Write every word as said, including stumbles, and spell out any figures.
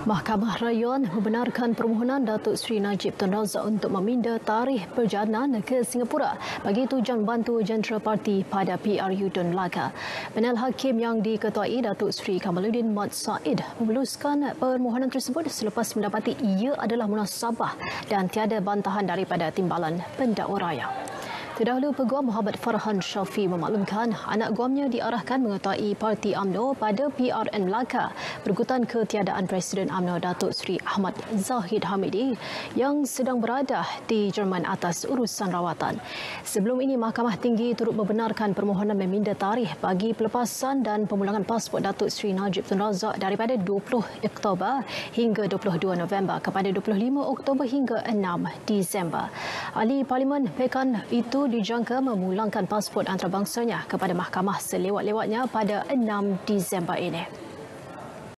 Mahkamah Rayuan membenarkan permohonan Datuk Seri Najib Tun Razak untuk meminda tarikh perjalanan ke Singapura bagi tujuan membantu jentera parti pada P R U Dun Melaka. Panel hakim yang diketuai Datuk Seri Kamaluddin Mat Said memuluskan permohonan tersebut selepas mendapati ia adalah munasabah dan tiada bantahan daripada timbalan pendakwa raya. Terdahulu, Peguam Muhammad Farhan Syafi memaklumkan anak guamnya diarahkan mengetuai Parti U M N O pada P R N Melaka berikutan ketiadaan Presiden U M N O Datuk Seri Ahmad Zahid Hamidi yang sedang berada di Jerman atas urusan rawatan. Sebelum ini, Mahkamah Tinggi turut membenarkan permohonan meminda tarikh bagi pelepasan dan pemulangan pasport Datuk Seri Najib Tun Razak daripada dua puluh Oktober hingga dua puluh dua November kepada dua puluh lima Oktober hingga enam Disember. Ahli Parlimen Pekan itu dijangka memulangkan pasport antarabangsanya kepada mahkamah selewat-lewatnya pada enam Disember ini.